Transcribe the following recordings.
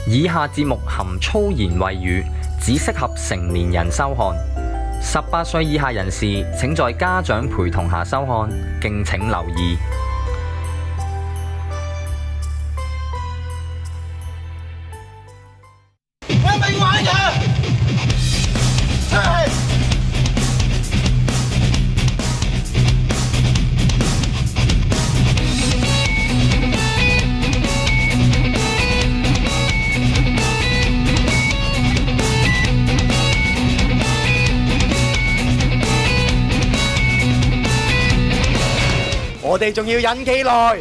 以下節目含粗言穢語，只適合成年人收看。18歲以下人士請在家長陪同下收看，敬請留意。 我未玩㗎，出去！我哋仲要忍幾耐？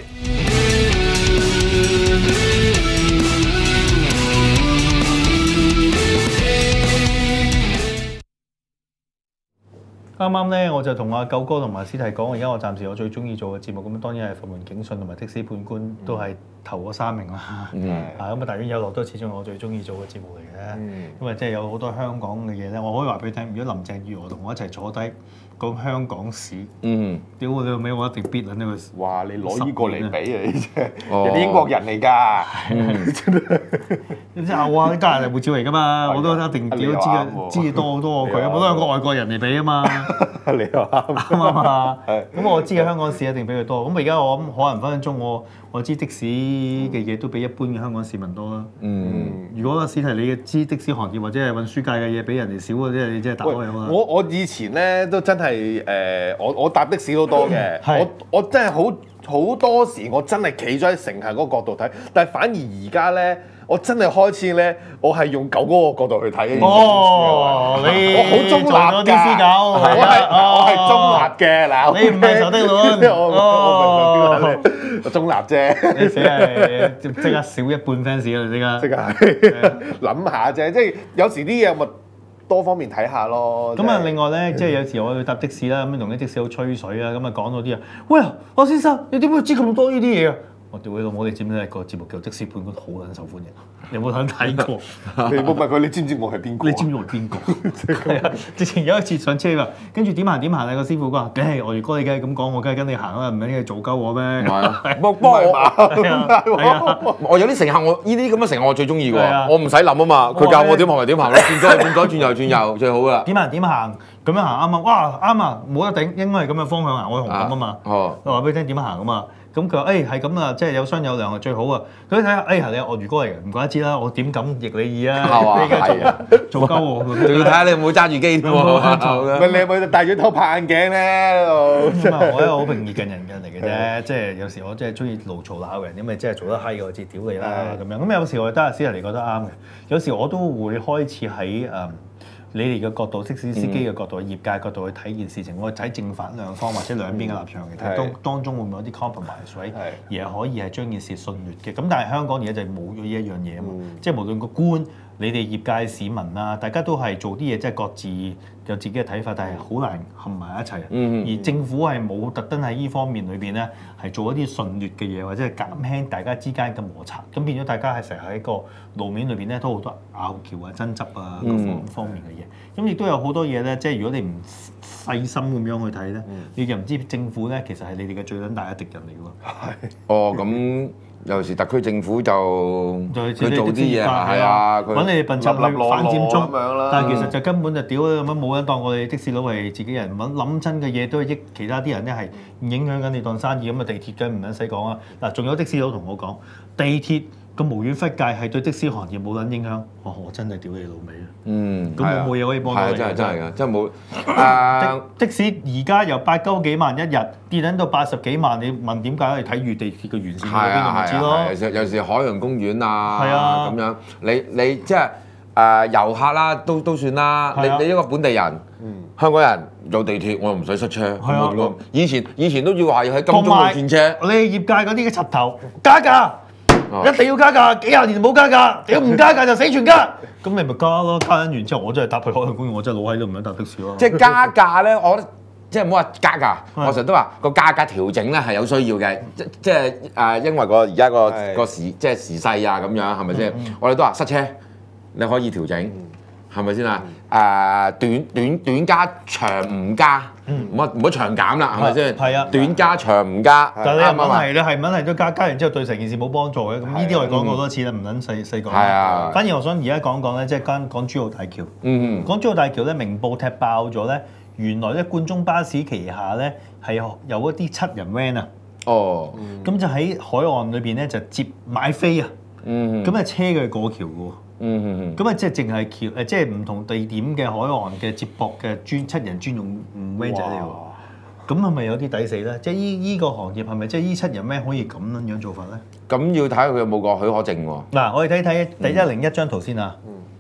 啱啱咧，我就同阿九哥同埋師弟講，而家我暫時最中意做嘅節目，咁當然係《佛門警訊》同埋《的士判官》都係頭嗰3名啦。咁啊，大院有樂都始終我最中意做嘅節目嚟嘅。因為即係有好多香港嘅嘢咧，我可以話俾你聽，如果林鄭月娥同我一齊坐低講香港史，屌你老味，我一定必撚呢個。 哇！你攞呢個嚟比啊！你真係人哋英國人嚟㗎， 你知我啊，啲家人係護照嚟㗎嘛，我都一定屌知多好多過佢，我都係個外國人嚟比啊嘛。 你又啱啊嘛，咁我知嘅香港市一定比佢多。咁而家我諗可能分分鐘我知的士嘅嘢都比一般嘅香港市民多啦。如果史提你嘅知的士行業或者係運輸界嘅嘢比人哋少嘅，即係你真係打開咗啦。 我以前咧都真係我搭的士都多嘅。我真係好多時我真係企咗喺乘客嗰個角度睇，但係反而而家咧。我真係開始咧，我係用狗嗰個角度去睇呢件事。 你我好中立啲私狗， 我係中立嘅嗱。 你唔係仇的佬， 我中立啫。 你死係即刻少一半 fans 啦！ 即刻諗下啫，即係有時啲嘢咪多方面睇下咯。 咁啊，另外咧，即係有時我去搭的士啦，咁同啲的士佬吹水啊，咁啊講到啲啊，喂，我先生，你點會知咁多呢啲嘢啊？我屌你老母！你知唔知個節目叫《的士判官》好撚受歡迎？你有冇睇過？ 你冇問佢，你知唔知我係邊個？ 你知唔知我係邊個？係啊！直情有一次上車㗎，跟住點行啊！個師傅話：，我如果你梗係咁講，我梗係跟你行啦，唔係你做鳩我咩？ 不過我有啲乘客，我呢啲咁嘅乘客我最中意㗎，我唔使諗啊嘛，佢教我點行咪點行咯，轉左轉右最好啦。 點行？咁樣行啱啊！哇啱啊！冇得頂，應該係咁嘅方向行，我紅咁啊嘛。我話俾你聽點行啊嘛。咁佢話係咁啊，即係有商有量係最好啊！佢睇下係你鱷魚哥嚟嘅，唔怪得知啦，我點敢逆你意啊？係啊，做鳩我， 仲要睇下你有冇揸住機添喎？你有冇戴咗偷拍眼鏡咧？ 我係一個好平易近人嘅人嚟嘅啫，即係有時我真係中意怒嘈鬧人，因為真係做得閪嘅我至屌你啦咁樣。咁有時我覺得阿史提尼覺得啱嘅，有時我都會開始喺你哋嘅角度，的士司機嘅角度、業界角度去睇件事情，我睇正反兩方或者兩邊嘅立場嚟睇，當中會唔會有啲 compromise 位，而係可以係將件事順劣嘅。咁但係香港而家就冇咗呢一樣嘢啊嘛，即係無論個官、你哋業界市民啊，大家都係做啲嘢，即係各自有自己嘅睇法，但係好難合埋一齊。而政府係冇特登喺呢方面裏邊咧，係做一啲順劣嘅嘢，或者係減輕大家之間嘅摩擦。咁變咗大家係成日喺個路面裏邊咧，都好多拗撬啊、爭執啊各方面嘅嘢。咁亦都有好多嘢咧，即係如果你唔細心咁樣去睇咧，你就唔知政府咧其實係你哋嘅最撚大嘅敵人嚟㗎喎。 咁。有時特區政府就佢做啲嘢係啊， 揾你哋笨柒去反佔中，但係其實就根本就屌咁樣冇人當我哋的士佬係自己人，諗親嘅嘢都係益其他啲人咧，係影響緊你當生意咁啊！地鐵梗唔撚使講啦，嗱，仲有的士佬同我講地鐵個無遠弗屆係對的士行業冇撚影響，我真係屌你老味啊！咁我冇嘢可以幫到你。 真係㗎，真係冇。 的士而家由8幾萬一日跌緊到80幾萬，你問點解？你睇住地鐵嘅完善喺邊度咪知咯？ 有時海洋公園啊，咁樣你即係遊客啦，都算啦。你一個本地人，香港人有地鐵，我又唔使塞車。以前都要話要喺金鐘度轉車。 你業界嗰啲嘅柒頭加價。一定要加價，幾廿年冇加價，屌唔加價就死全家。咁你咪加咯，加緊完之後，我真係搭去海洋公園，我真係老閪都唔想搭的士咯。 即係加價咧，我覺得即係唔好話加價，我成日都話個價格調整咧係有需要嘅，即係因為而家個時即係時勢啊咁樣係咪先？我哋都話塞車你可以調整，係咪先啊？短加長唔加， 唔好長減啦，係咪先？ 係啊短加長唔加， 但係你係啱啊問題，你係問題都加完之後對成件事冇幫助嘅，咁呢啲我哋講過好多次啦，唔撚細講。 係啊反而我想而家講講咧，即係講珠澳大橋。講珠澳大橋咧，明報踢爆咗咧，原來咧冠忠巴士旗下咧係有一啲7人 van 啊。 哦， 咁就喺海岸裏邊咧就接買飛啊。咁啊車佢過橋嘅喎。咁啊即係淨係橋即係唔同地點嘅海岸嘅接駁嘅7人專用van 仔嚟喎。咁係咪有啲抵死咧？即係依個行業係咪即係依7人 van可以咁樣做法咧？ 咁要睇下佢有冇個許可證喎。 嗱，我哋睇睇第101張圖先啊。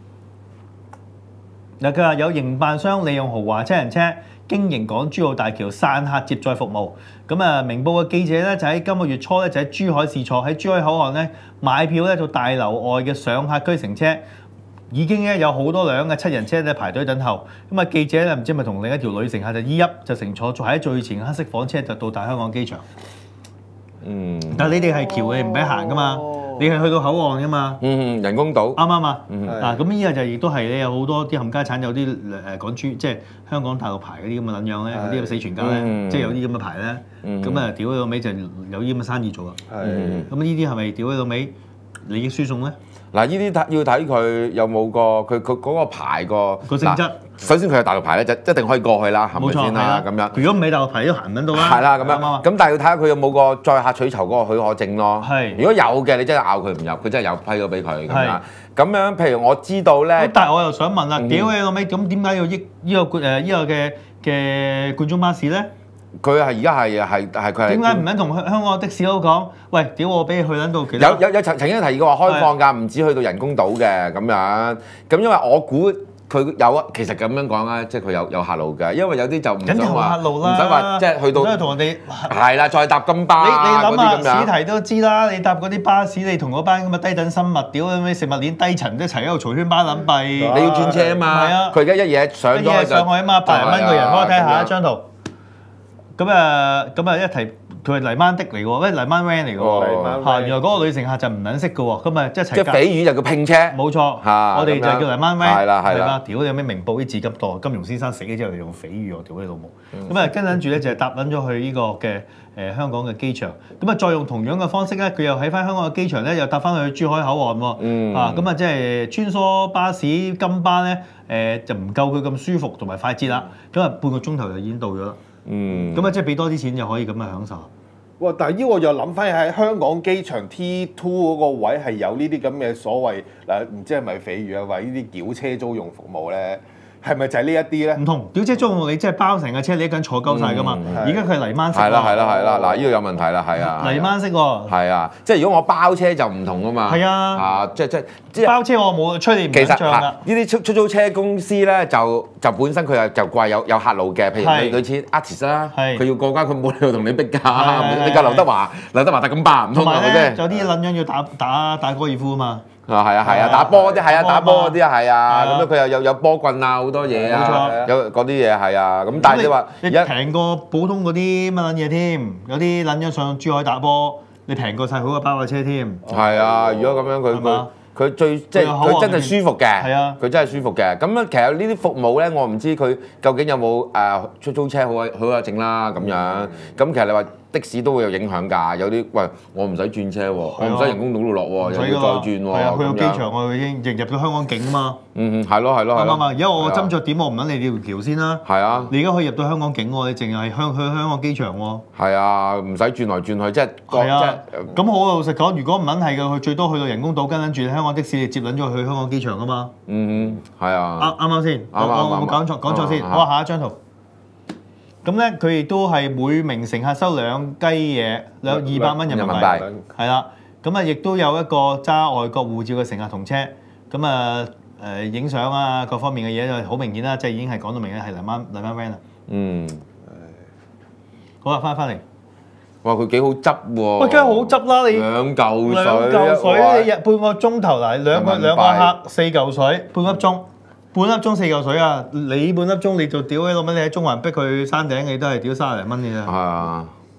嗱，佢話有營辦商利用豪華7人車經營港珠澳大橋散客接載服務。咁啊，明報嘅記者咧就喺今個月初咧就喺珠海試坐，喺珠海口岸咧買票咧到大樓外嘅上客區乘車，已經咧有好多輛嘅7人車咧排隊等候。咁啊，記者咧唔知係咪同另一條女乘客就依泣就乘坐喺最前黑色房車就到達香港機場。但係你哋係橋你唔俾行噶嘛？你係去到口岸噶嘛？ 人工島啱唔啱啊？嗱，咁呢個就亦都係咧，有好多啲冚家產有啲港珠，即係香港大陸牌嗰啲咁嘅撚樣咧，嗰啲咁死全家咧，即係有啲咁嘅牌咧，咁啊屌佢老味就有啲咁嘅生意做啦。咁呢啲係咪屌佢老味利益輸送咧？ 嗱，呢啲要睇佢有冇佢嗰個牌個性質。 首先佢係大陸牌咧，就一定可以過去啦，係咪先啦？咁樣。 如果唔係大陸牌都行唔到啦。 係啦，咁樣。咁但係要睇下佢有冇個載客取酬嗰個許可證咯。 係。 如果有嘅，你真係拗佢唔入，佢真係有批咗俾佢咁樣。咁樣，譬如我知道咧。 但係我又想問啦，屌你老味，咁點解要益呢個嘅冠忠巴士咧？ 佢係而家係佢係點解唔肯同香港的士佬講？喂，屌我俾你去撚到其他有曾經提議過話開放㗎，唔止去到人工島嘅咁樣。咁因為我估佢有啊，其實咁樣講啦，即係佢有客路嘅，因為有啲就唔想話，唔使話即係去到， 即係同人哋係啦，再搭金巴你諗下， 試試題都知啦，你搭嗰啲巴士，你同嗰班咁嘅低等生物，屌咁食物鏈低層一齊喺度嘈喧巴撚閉， 你要轉車啊嘛， 係啊， 佢而家一嘢上咗去啊嘛，80蚊個人，幫我睇下一張圖。咁啊一提佢係黎曼的嚟喎，喂黎曼 van 嚟喎，嚇原來嗰個女乘客就唔撚識嘅喎，咁啊一齊。 即係比喻就叫拼車。 冇錯，我哋就叫黎曼 van。 係啦。 屌你有咩明報啲字急多，金庸先生死咗之後，你用比喻我屌你老母。咁啊跟住咧就係搭撚咗去呢個嘅香港嘅機場，咁啊再用同樣嘅方式咧，佢又喺翻香港嘅機場咧又搭翻去珠海口岸喎。咁啊即係穿梭巴士金巴咧就唔夠佢咁舒服同埋快捷啦，咁啊半個鐘頭就已經到咗啦。咁啊，即係俾多啲錢就可以咁樣享受。 哇！但係呢個又諗翻喺香港機場 T2 嗰個位係有呢啲咁嘅所謂嗱，唔知係咪匪喻啊？話呢啲轎車租用服務咧，係咪就係呢一啲咧？ 唔同轎車租用你即係包成架車，你一個人坐夠晒噶嘛。而家佢係泥鯭式。 係啦，嗱呢度有問題啦，係啊。 泥鯭式喎。 係啊，即係如果我包車就唔同啊嘛。 係啊。 即係包車我冇吹你唔緊張㗎。 呢啲出租車公司咧就本身佢就貴有客路嘅，譬如類似 artist 啦，佢要過關佢冇理由同你逼價，你架劉德華搭咁巴唔通係咪啫？ 有啲撚樣要打高爾夫啊嘛。 係啊，打波嗰啲係啊，打波嗰啲係啊，咁樣佢又有波棍啊，好多嘢啊，有嗰啲嘢係啊，咁但係你話你平過普通嗰啲乜撚嘢添？有啲撚樣上珠海打波，你平過晒好過包架車添。 係啊，如果咁樣佢最即係佢真係舒服嘅， 係啊， 佢真係舒服嘅。咁樣其實呢啲服務咧，我唔知佢究竟有冇出租車好啊整啦咁樣。咁其實你話的士都會有影響㗎，有啲喂我唔使轉車喎，我唔使人工島度落喎，又要再轉喎。係啊， 去到機場我已經入到香港境啊嘛。 係咯。啱啱啊！而家我斟酌點，我唔撚你條橋先啦。 係啊。你而家可以入到香港境喎，你淨係去香港機場喎。係啊，唔使轉來轉去，即係。 係啊。咁我老實講，如果唔撚係嘅，佢最多去到人工島，跟住香港的士你接撚咗去香港機場啊嘛。 係啊。 啱先？我冇講錯先。好啊，下一張圖。咁咧，佢亦都係每名乘客收2雞嘢，200蚊人民幣。係啦，咁啊，亦都有一個揸外國護照嘅乘客同車，咁啊影相啊各方面嘅嘢就好明顯啦，即係已經係講到明咧係黎曼 van 啦。好啦，翻嚟。 哇！佢幾好執喎。 喂，梗係好執啦，你 2嚿水。 2嚿水，你半個鐘頭嚟兩個客4嚿水，半粒鐘。半粒鐘4嚿水啊！你半粒鐘你就屌喺度乜？你喺中環逼佢山頂，你都係屌30零蚊嘅啫。 係啊，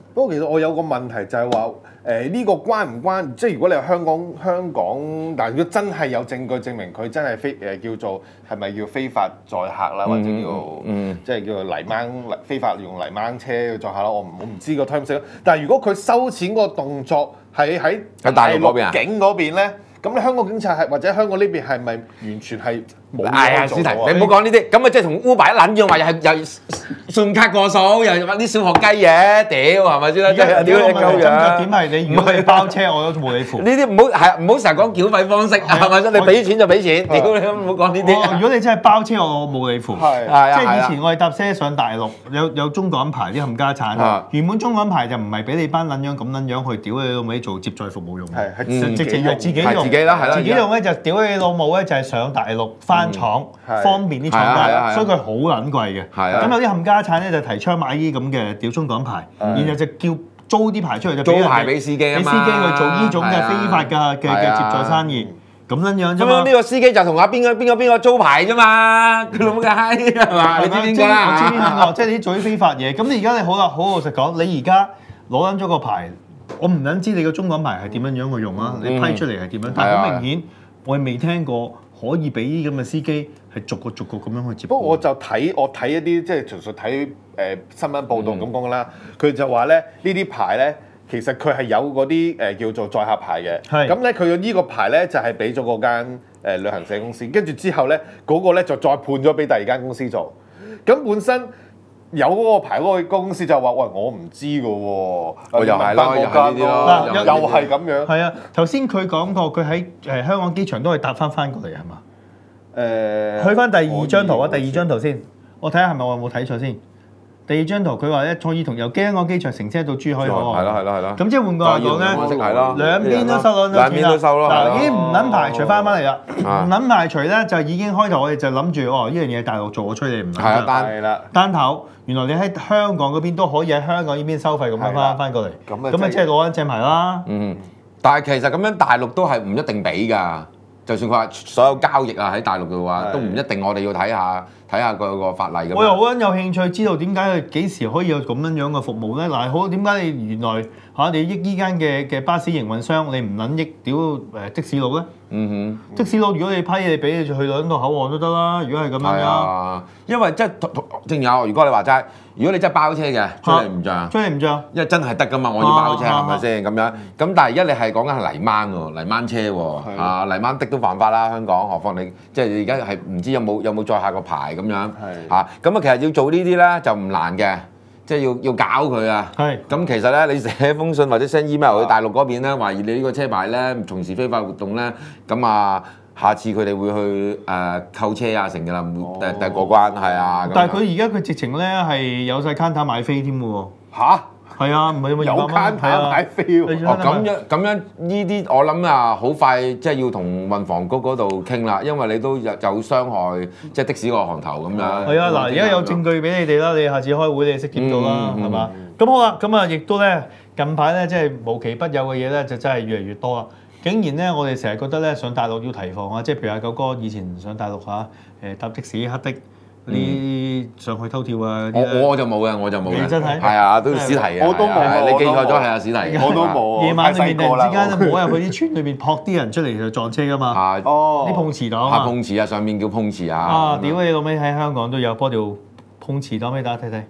不過其實我有個問題就係話，呢個關唔關？即係如果你係香港，但係如果真係有證據證明佢真係叫做係咪叫非法載客啦，或者叫即係叫做非法用泥掹車去載客啦？我唔知個 terms。但係如果佢收錢個動作係喺大陸嗰邊啊境嗰邊咧，咁你香港警察係或者香港呢邊係咪完全係冇係啊， 嘢做史提， 到啊？ 你唔好講呢啲，咁啊即係同 Uber 一撚樣話又信卡過數，又揾啲小學雞嘢，屌係咪先啦？屌你鳩針樣！ 點係你如果你包車，我都冇你付。 呢啲唔好成日講繳費方式，係咪先？你俾錢就俾錢，屌你唔好講呢啲。 如果你真係包車，我冇你付。 係即係以前我哋搭車上大陸，有中港牌啲冚家產。原本中港牌就唔係俾你班撚樣咁撚樣去屌你老味做接載服務用。 係直情係自己用。 自己啦，係啦。 自己用咧就屌你老母咧，就係上大陸翻廠，方便啲廠家，所以佢好撚貴嘅。咁有啲冚家產咧就提倡買啲咁嘅屌中港牌，然後就叫租啲牌出嚟就租牌俾司機啊嘛， 俾司機去做呢種嘅非法嘅接載生意，咁撚樣啫咁嘛。 樣呢個司機就同阿邊個租牌啫嘛，佢老母嘅閪係嘛？你知邊個啦？ 我知邊個，即係你做啲非法嘢。咁你而家你好老實講，你而家攞緊咗個牌，我唔撚知你個中港牌係點樣樣去用啊？你批出嚟係點樣？但係好明顯，我係未聽過可以俾啲咁嘅司機係逐個咁樣去接。 不過我睇一啲即係純粹睇新聞報道咁講啦，佢就話咧呢啲牌咧其實佢係有嗰啲叫做載客牌嘅。咁咧佢嘅呢個牌咧就係俾咗嗰間旅行社公司，跟住之後咧嗰個咧就再判咗俾第二間公司做。咁本身有嗰個牌嗰個公司就話：喂，我唔知㗎喎， 我又係啦，又係呢啲咯， 又係咁樣。 係啊，頭先佢講過，佢喺香港機場都係搭翻過嚟係嘛？去翻第二張圖啊，第二張圖先，我睇下係咪我有冇睇錯先。第二張圖佢話咧，可以同由香港機場乘車到珠海口岸。 係啦。 咁即係換句話講咧，兩邊都收咗兩邊都收咯。 嗱，已經唔撚排除翻嚟啦，唔撚排除咧就已經開頭我哋就諗住呢樣嘢大陸做，我吹你唔撚。 係啦， 單頭。原來你喺香港嗰邊都可以喺香港呢邊收費咁樣翻過嚟，咁啊即係攞緊正牌啦。 但係其實咁樣大陸都係唔一定俾㗎。就算佢話所有交易啊喺大陸嘅話，都唔一定我哋要睇下個法例咁。 我又好有興趣知道點解佢幾時可以有咁樣嘅服務咧？嗱，好點解你原來你益依間嘅巴士營運商，你唔撚益屌的士佬咧？的士佬如果你批你俾你去兩度口岸都得啦。如果係咁樣啦， 因為即係正有，如果你話齋，如果你真係包車嘅，追你唔漲，因為真係得㗎嘛，我要包車係咪先咁樣？咁但係而家你係講緊係泥掹喎，泥掹車喎，泥掹的都犯法啦，香港，何況你即係你而家係唔知有冇載客個牌咁樣嚇？咁啊，其實要做呢啲咧就唔難嘅。即係要搞佢啊！咁其實咧，你寫封信或者 send email 去大陸嗰邊咧，懷疑你呢個車牌咧從事非法活動咧，咁啊，下次佢哋會去扣車啊成㗎啦，第過關係啊。 但係佢而家佢直情咧係有晒 counter 買飛添嘅喎。 嚇！ 係啊，唔係有 counter買飛喎。 咁樣呢啲我諗啊，好快即係要同運房局嗰度傾啦，因為你都有傷害即係的士個行頭咁樣。係啊，嗱，而家有證據俾你哋啦，你下次開會你識點做啦，係嘛？咁好啦，咁啊，亦都咧近排咧即係無奇不有嘅嘢咧，就真係越嚟越多啦。竟然咧，我哋成日覺得咧上大陸要提防啊，即係譬如阿九哥以前上大陸搭的士黑的。啲上去偷跳啊！ 我就冇嘅，我就冇嘅。 真係係啊，都係史提嘅。 我都冇， 你記錯咗係啊，史提。 我都冇。 夜晚裏面突然之間摸入去啲村裏面撲啲人出嚟就撞車㗎嘛。啲碰瓷黨啊！ 碰瓷啊，上面叫碰瓷啊。 啊！屌你老味喺香港都有波條碰瓷黨俾大家睇睇。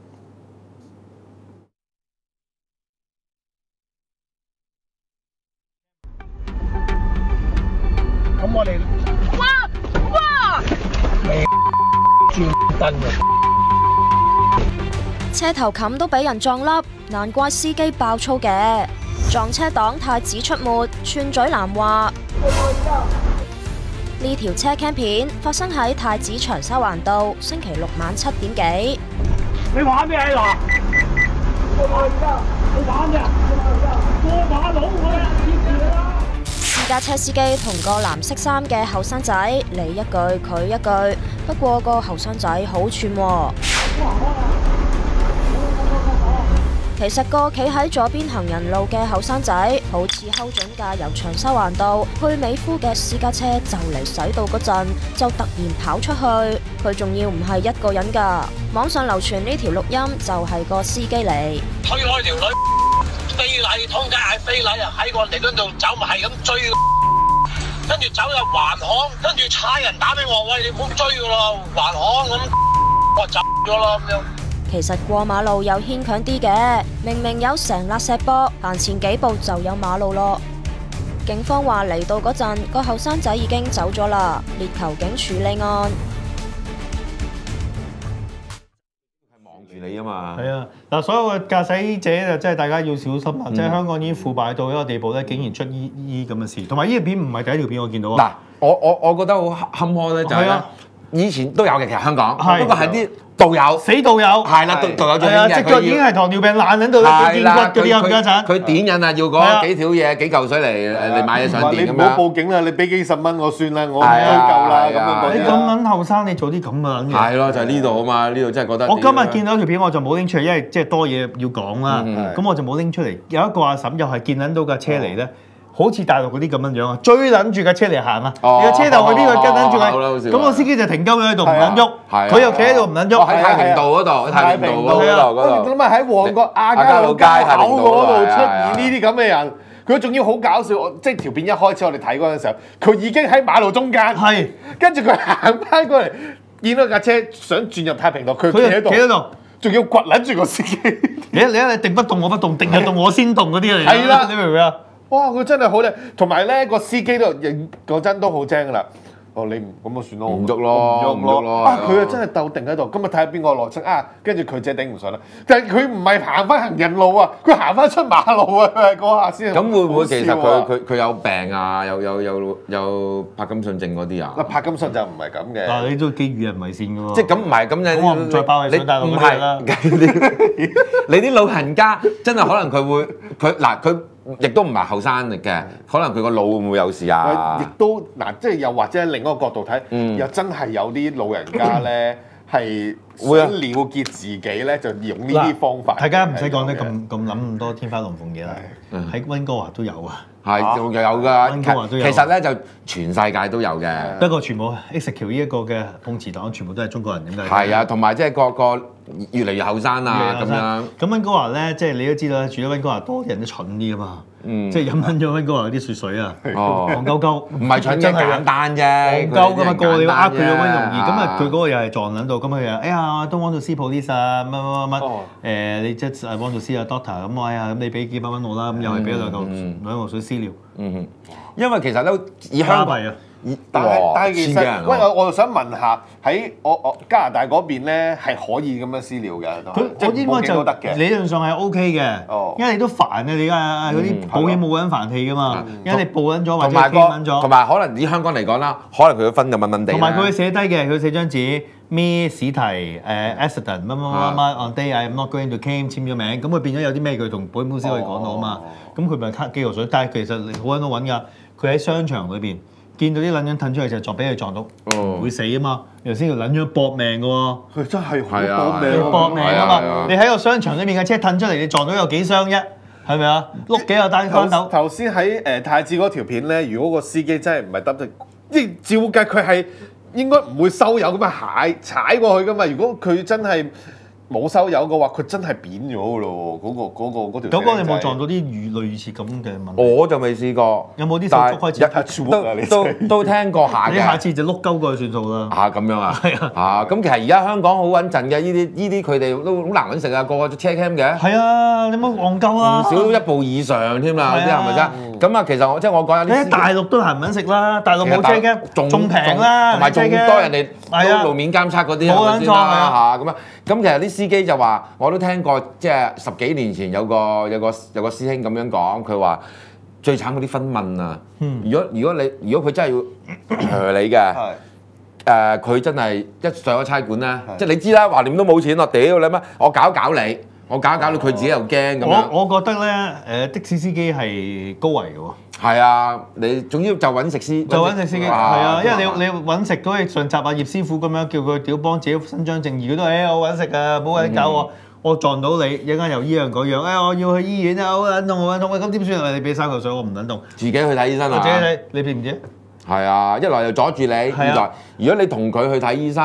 咁我哋哇！轉燈啊！ 車頭冚都俾人撞笠，難怪司機爆粗嘅。撞車黨太子出沒，串嘴男話。呢條車 cam 片發生喺太子長沙灣道，星期六晚7點幾。 你玩咩啊？你玩嘅？過馬路私家車司機同個藍色衫嘅後生仔你一句佢一句，不過個後生仔好串喎。其實個企喺左邊行人路嘅後生仔，好似睺準架由長沙灣道去美孚嘅私家車就嚟駛到嗰陣，就突然跑出去。 佢仲要唔係一個人㗎。網上流傳呢條錄音就係個司機嚟。 推開條女，非禮通街係非禮啊！喺個彌敦道走咪係咁追，跟住走入環巷，跟住差人打俾我，喂，你唔好追㗎啦，環巷咁，我走咗啦咁樣。 其實過馬路又牽強啲嘅，明明有成粒石坡，行前幾步就有馬路咯。警方話嚟到嗰陣，個後生仔已經走咗啦，列求警處理案。 係望住你啊嘛。 係啊，嗱，所有嘅駕駛者就真係大家要小心啦！即係香港已經腐敗到一個地步咧，竟然出依咁嘅事。同埋呢條片唔係第一條片我見到啊。 嗱，我覺得好坎坷咧，就係咧，以前都有嘅，其實香港， 係不過係啲導遊。 死導遊係啦，導遊最興嘅， 隻腳已經係糖尿病爛喺度啦，見骨嗰啲冚家鏟。 佢點引啊？要嗰幾條嘢、幾嚿水嚟買嘢上電咁樣。 你唔好報警啦，你俾幾十蚊我算啦，我唔追究啦咁樣。 你咁撚後生，你做啲咁嘅撚嘢。 係咯，就係呢度啊嘛，呢度真係覺得。 我今日見到條片我就冇拎出嚟，因為即係多嘢要講啦。咁我就冇拎出嚟。有一個阿嬸又係見撚到架車嚟咧。好似大陸嗰啲咁樣樣啊，追撚住架車嚟行啊！你個車頭去邊，佢跟撚住佢。咁個司機就停鳩咗喺度唔撚喐，佢又企喺度唔撚喐。 喺太平道嗰度，喺太平道嗰度。 咁啊喺旺角亞皆老街口嗰度出現呢啲咁嘅人，佢仲要好搞笑。即係條片一開始我哋睇嗰陣時候，佢已經喺馬路中間， 係跟住佢行翻過嚟，見到架車想轉入太平道，佢企喺度，仲要掘撚住個司機。 你定不動我不動，定係動我先動嗰啲嚟。 係啦， 你明唔明啊？ 哇！佢真係好靚，同埋咧個司機都嗰陣都好精噶啦。哦，你唔咁就算咯， 唔喐咯， 唔喐咯。啊，佢啊真係鬥定喺度。今日睇下邊個落車啊，跟住佢自己頂唔順啦。但係佢唔係行翻行人路啊，佢行翻出馬路啊！佢係嗰下先。 咁會唔會其實佢有病啊？有柏金遜症嗰啲啊？ 嗱，柏金遜就唔係咁嘅。 嗱，你都幾與人為善嘅喎。 即係咁唔係咁我唔再爆你上大陸嗰啲啦。 你啲老人家真係可能佢會佢亦都唔係後生嚟嘅，可能佢個腦會唔會有事啊？ 亦都嗱，即係又或者另一個角度睇，又真係有啲老人家咧係想了結自己咧，就用呢啲方法。 大家唔使講得咁諗咁多天花龍鳳嘢啦，喺溫哥華都有啊。 係有㗎，其實咧就全世界都有嘅。 不過全部 execute 呢一個嘅碰瓷黨，全部都係中國人點解？ 係啊，同埋即係個越嚟越後生啊咁樣。 咁溫哥華咧，即係你都知道啦，住咗溫哥華多啲人都蠢啲啊嘛。即係飲緊咗溫哥華啲雪水啊，黃鳩鳩。 唔係蠢嘅，簡單啫。 黃鳩㗎嘛，個個你呃佢咁樣容易。咁啊，佢嗰個又係撞撚到，咁佢又哎呀，don't want to see police 啊，乜你即係 want to see a doctor 咁，哎呀，咁你俾幾百蚊我啦，咁又係俾咗兩嚿水私了。 因為其實都以香港啊， 但係其實，我就想問下喺我加拿大嗰邊咧係可以咁樣私了嘅， 佢應該就得嘅， 理論上係 OK 嘅，因為你都煩啊，你嗰啲保險冇揾煩氣噶嘛，因為你報緊咗或者簽緊咗， 同埋可能以香港嚟講啦，可能佢嘅分就問問地， 同埋佢會寫低嘅，佢寫張紙。咩試題accident 乜on day I'm not going to claim 簽咗名，咁佢變咗有啲咩佢同保險公司可以講到啊嘛，咁佢咪卡幾嚿水，但係其實好揾到揾㗎，佢喺商場裏邊見到啲撚樣褪出嚟就撞俾佢撞到，唔會死啊嘛，頭先條撚樣搏命㗎喎， 佢真係好搏命， 搏命啊嘛，你喺個商場裏面嘅車褪出嚟，你撞到有幾傷啫？係咪啊？碌幾個單翻斗。 頭先喺太子嗰條片咧，如果個司機真係唔係得，即係照計佢係。應該唔會收油咁樣踩過去噶嘛？如果佢真係冇收油嘅話，佢真係扁咗嘅咯喎！嗰條。 九哥，你有冇撞到啲類似咁嘅問題？ 我就未試過。 有冇啲手足開始？ 都聽過下嘅。 你下次就碌鳩過去算數啦。 咁樣啊？係啊。咁其實而家香港好穩陣嘅，呢啲佢哋都好難揾食啊！個車 cam 嘅。係啊，你冇戇鳩啊！ 唔少都一步以上添啦，啲係咪先？咁啊，其實即係我講有啲。 喺大陸都難揾食啦，大陸冇車 cam，仲平啦， 同埋仲多人哋都路面監測嗰啲係咪先啦？嚇咁啊！咁其實啲司機就話，我都聽過，即係10幾年前有個師兄咁樣講，佢話最慘嗰啲分問啊！如果佢真係要你嘅，佢真係一上咗差館咧，即係你知啦，橫掂都冇錢咯，屌你乜？我搞你，佢自己又驚咁樣。 我覺得咧，的士司機係高危嘅喎。 係啊，你總之就揾食司機， 係啊，因為你揾食嗰啲上集葉師傅咁樣叫佢屌幫自己伸張正義，佢都我揾食啊，冇人搞我撞到你，一間又依樣嗰樣，我要去醫院啊，好撚痛，咁點算啊？你俾3嚿水我唔撚痛， 自己去睇醫生啊？ 自己睇，你知唔知？ 係啊，一來又阻住你，二來如果你同佢去睇醫生，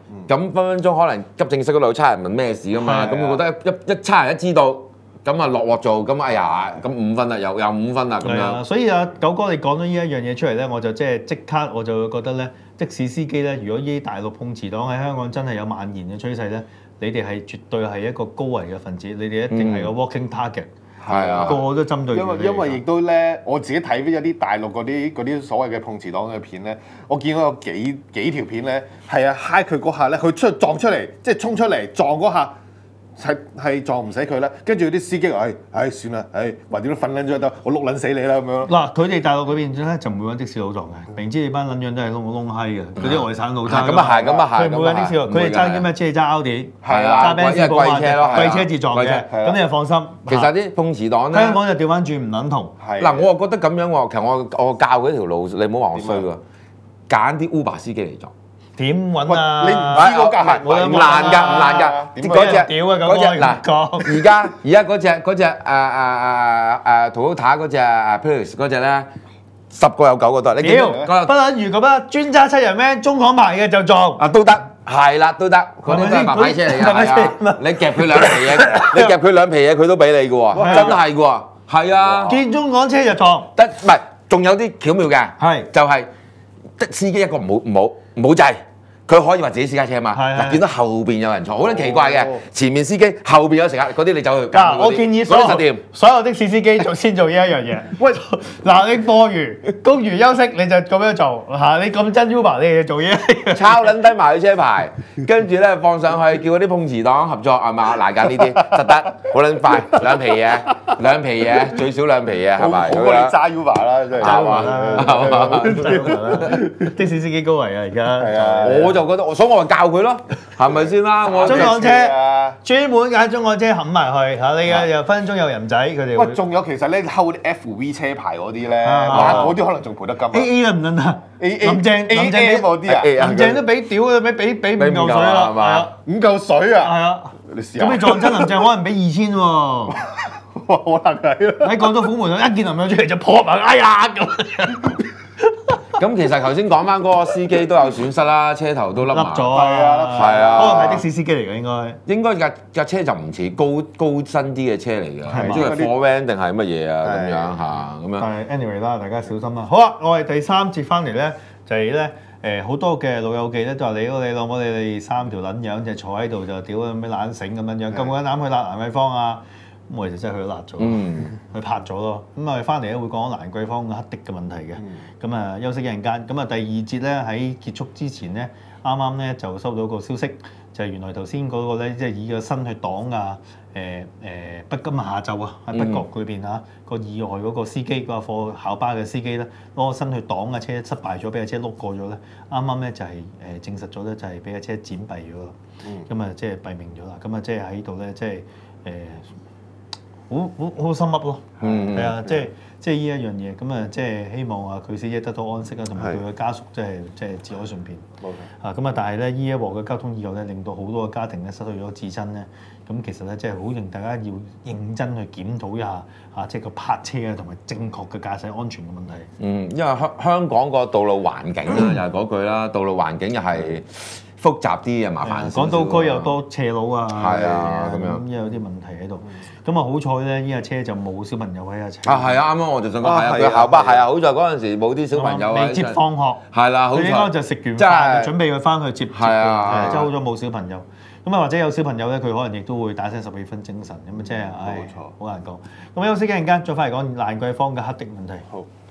咁分分鐘可能急症室嗰度有差人問咩事噶嘛，咁我覺得一差人一知道，咁啊落鑊做，咁哎呀，咁5分啦，又5分啦咁樣。 所以啊，九哥你講咗呢一樣嘢出嚟咧，我就即刻我就覺得咧，的士司機咧，如果呢啲大陸碰瓷黨喺香港真係有蔓延嘅趨勢咧，你哋係絕對係一個高危嘅分子，你哋一定係個 walking target。 係啊， 個個都針對住你。 因為亦都咧，我自己睇咗啲大陸嗰啲所謂嘅碰瓷黨嘅片咧，我見到有幾條片咧，係啊，揩佢嗰下咧，佢撞出嚟，即係衝出嚟撞嗰下。係撞唔死佢啦，跟住啲司機話：算啦，橫掂都瞓撚咗得，我碌撚死你啦咁樣。 嗱，佢哋大陸嗰邊咧就唔會揾的士佬撞嘅，明知你班撚樣都係窿閪嘅，嗰啲外省佬揸。 咁啊係，佢唔會揾的士佬，佢哋揸啲咩車揸奧迪， 揸賓士寶馬，貴車至撞嘅，咁你就放心。 其實啲碰瓷黨咧， 香港就調翻轉唔撚同。 嗱，我又覺得咁樣喎，其實我教嗰條路，你唔好話我衰喎，揀啲 Uber 司機嚟撞。 點揾啊？ 你唔知嗰架係唔難㗎，嗰隻屌啊咁嗱，而家嗰隻Toyota嗰隻Prius 嗰隻咧，10個有9個都係。 屌，不撚如咁啊！專揸7人咩？中港牌嘅就撞。 啊都得，係啦都得，嗰啲都係白牌車嚟㗎，係啊！你夾佢兩皮嘢，佢都俾你㗎喎，真係㗎喎，係啊！ 見中港車就撞。 得唔係？仲有啲巧妙嘅， 係就係的司機一個唔好制。佢可以話自己私家車嘛？嗱，見到後邊有人坐，好撚奇怪嘅。前面司機，後邊有乘客，嗰啲你走去。 嗱，我建議所有的士司機先做呢一樣嘢。喂，嗱，你課餘公餘休息你就咁樣做嚇，你咁真 Uber 你就做嘢。 抄撚低埋佢車牌，跟住咧放上去，叫嗰啲碰瓷黨合作係嘛？嗱，揀呢啲實得，好撚快，兩皮嘢，最少2皮嘢係咪？ 好過你揸 Uber 啦，真係。 的士司機高危啊！而家係啊， 我就覺得，所以我咪教佢咯，係咪先啦？我中港車專門揀中港車冚埋去嚇，你又分分鐘有人仔佢哋。 喂，仲有其實咧睺啲 FV 車牌嗰啲咧，哇，嗰啲可能仲賠得金。 AA 得唔得啊？林鄭嗰啲啊， 林鄭都俾屌啊，俾5嚿水啦，係啊 ，5嚿水啊， 係啊， 你試下。 咁你撞親林鄭可能俾2000喎。 可能係喺港督府門口一見林鄭出嚟就撲埋，哎呀咁。 咁其實頭先講翻嗰個司機都有損失啦，車頭都甩咗， 係啊， 嗰個係的士司機嚟嘅應該架車就唔似高身啲嘅車嚟嘅，即係貨 van 定係乜嘢啊咁樣嚇咁樣。 但係 anyway 啦，大家小心啦。好啊，我哋第3節翻嚟咧，就係咧好多嘅老友記咧，就話你老母你哋3條撚樣就坐喺度就屌咁咩懶醒咁樣樣，咁夠膽去辣蘭桂坊啊？咁我哋就真係去咗辣咗，去拍咗咯。咁我哋翻嚟咧會講蘭桂坊嘅黑的嘅問題嘅。咁啊休息一陣間。咁啊第2節咧喺結束之前咧，啱啱咧就收到個消息，就係原來頭先嗰個咧即係以個身去擋啊今日下晝啊喺北角裏邊嚇個意外嗰個司機嗰個貨校巴嘅司機咧攞個身去擋架車失敗咗，俾架車碌過咗咧。啱啱咧就係證實咗咧就係俾架車剪斃咗啦。咁啊即係斃命咗啦。咁啊即係喺度咧即係好心噏咯，係啊，即係呢一樣嘢，咁啊，即係希望啊佢死者得到安息啦，同埋佢嘅家屬即係節哀順變。咁啊，但係咧呢一鑊嘅交通意外咧，令到好多嘅家庭咧失去咗至親咧，咁其實咧即係好令大家要認真去檢討一下即係個泊車啊，同埋正確嘅駕駛安全嘅問題。 因為香港個道路環境啦，又係嗰句啦，道路環境又係複雜啲又麻煩。 港島區又多斜路啊， 係啊，咁樣有啲問題喺度。咁啊好彩咧，呢架車就冇小朋友喺一齊。 係啊，啱啱我就想講係啊，佢校巴係啊，好在嗰陣時冇啲小朋友未接放學。係啦，佢應該就食完飯準備佢翻去接。係啊，即係好彩冇小朋友。咁啊或者有小朋友咧，佢可能亦都會打聲12分精神咁啊，即係唉，好難講。咁休息一陣間，再翻嚟講蘭桂坊嘅黑的問題。好。